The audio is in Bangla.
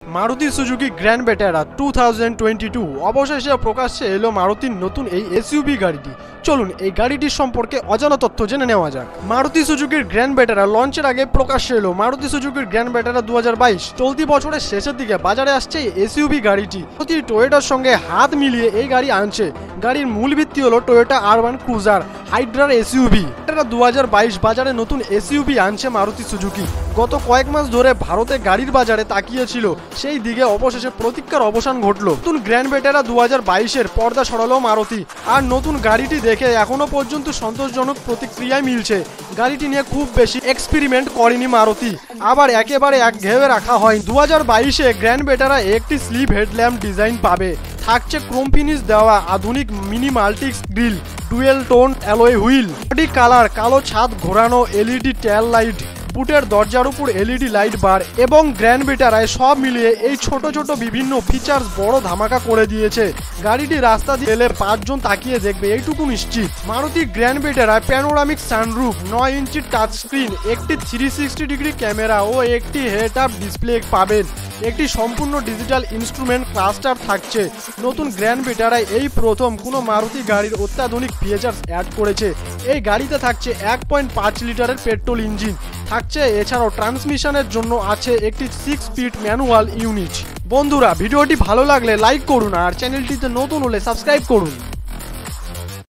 মারুতি সুজুকি গ্র্যান্ড ভেটেরা 2022 অবশেষে প্রকাশ্যে এলো মারুতির নতুন এই এসইউভি গাড়িটি। চলুন এই গাড়িটির সম্পর্কে অজানা তথ্য জেনে নেওয়া যাক। মারুতি সুজুকির গ্র্যান্ড ভেটেরা লঞ্চের আগে প্রকাশ্যে এলো মারুতি সুজুকির গ্র্যান্ড ভেটেরা 2022। চলতি বছরের শেষের দিকে বাজারে আসছে এই এসইউভি গাড়িটি। মারুতি টয়োটার সঙ্গে হাত মিলিয়ে এই গাড়ি আনছে। গাড়ির মূল ভিত্তি হলো টয়োটা আরবান ক্রুজার হাইড্রার এসইউভি। 2022 বাজারে নতুন এসইউভি আনছে মারুতি সুজুকি। গত কয়েক মাস ধরে ভারতে গাড়ির বাজারে তাকিয়েছিল, সেই দিকে অবশেষে প্রতীক্ষার অবসান ঘটল। নতুন গ্র্যান্ড ভেটেরা 2022-এর পর্দা সরালো মারুতি। আর নতুন গাড়িটি দেখে এখনো পর্যন্ত সন্তোষজনক প্রতিক্রিয়ায় মিলছে। গাড়িটি নিয়ে খুব বেশি এক্সপেরিমেন্ট করেনি মারুতি, আবার একেবারে একঘেয়ে রাখা হয়। 2022-এ গ্র্যান্ড ভেটেরা একটি স্লিপ হেডল্যাম্প ডিজাইন পাবে। থাকছে ক্রোম ফিনিশ দেওয়া আধুনিক minimalistic grille, dual tone alloy wheel, body colour কালো ছাদ ঘোরানো এলইডি টেল লাইট, বুটের দরজার উপর এলইডি লাইট বার এবং গ্র্যান্ড ভেটেরায় সব মিলিয়ে এই ছোট ছোট বিভিন্ন ফিচার্স বড় ধামাকা করে দিয়েছে। গাড়িটি রাস্তা দিয়ে এলে 5 জন তাকিয়ে দেখবে এইটুকু নিশ্চিত। মারুতি গ্র্যান্ড ভেটেরায় প্যানোরামিক সানরুফ, 9 ইঞ্চির টাচ স্ক্রিন, একটি 360 ডিগ্রি ক্যামেরা ও একটি হেড আপ ডিসপ্লে পাবেন। একটি সম্পূর্ণ ডিজিটাল ইনস্ট্রুমেন্ট ক্লাস্টার থাকছে। নতুন গ্র্যান্ড ভেটেরায় এই প্রথম কোনো মারুতি গাড়ির অত্যাধুনিক ফিচার্স অ্যাড করেছে। এই গাড়িতে থাকছে 1.5 লিটারের পেট্রোল ইঞ্জিন থাকছে। এছাড়াও ট্রান্সমিশনের জন্য আছে একটি 6 স্পিড ম্যানুয়াল ইউনিট। বন্ধুরা, ভিডিওটি ভালো লাগলে লাইক করুন আর চ্যানেলটিতে নতুন হলে সাবস্ক্রাইব করুন।